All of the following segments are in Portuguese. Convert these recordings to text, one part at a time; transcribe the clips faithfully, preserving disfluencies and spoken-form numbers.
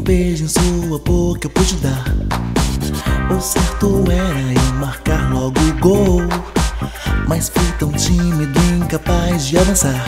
beijo em sua boca eu pude dar. O certo era eu marcar logo o gol, mas fui tão tímido, incapaz de avançar.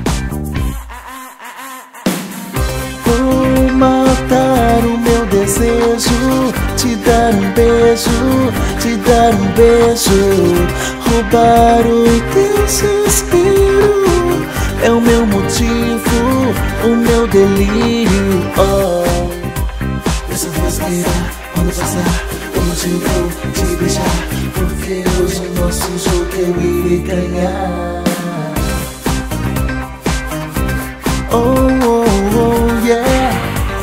Vou matar o meu desejo, te dar um beijo, te dar um beijo, roubar o teu suspiro. É o meu motivo, o meu delírio. Oh, essa voz irá quando passar. Hoje eu vou te beijar, porque hoje o nosso jogo eu irei ganhar. Oh, oh, oh, yeah.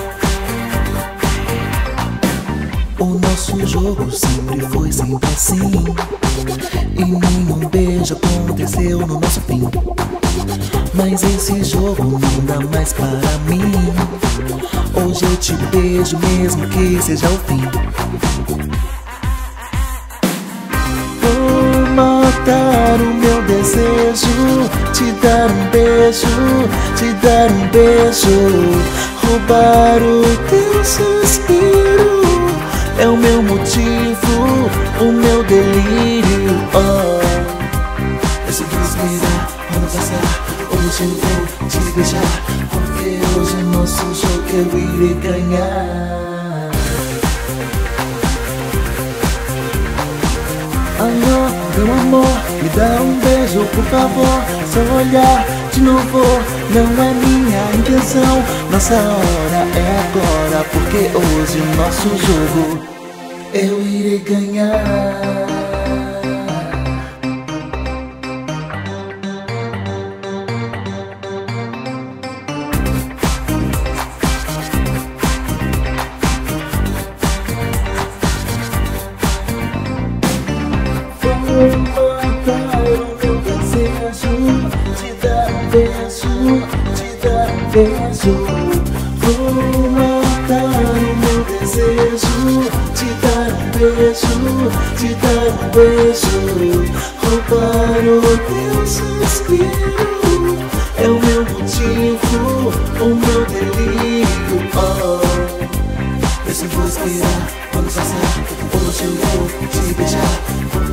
O nosso jogo sempre foi sempre assim, e nenhum beijo aconteceu no nosso fim. Mas esse jogo não dá mais para mim. Hoje eu te beijo mesmo que seja o fim. Vou matar o meu desejo, te dar um beijo, te dar um beijo, roubar o teu suspiro. É o meu motivo, o meu delírio. Oh, esse desvira quando passar. Hoje eu vou te beijar, porque hoje é nosso jogo que eu irei ganhar. Alô, meu amor, me dá um beijo por favor. Seu olhar de novo não é minha intenção. Nossa hora é agora, porque hoje o nosso jogo eu irei ganhar. Vou matar o meu desejo, te dar um beijo, te dar um beijo. Vou matar o meu desejo, te dar um beijo, te dar um beijo, roubar o teu suspiro. É o meu motivo, o meu delírio. Oh, esse vou esperar quando passar. Hoje eu vou te beijar.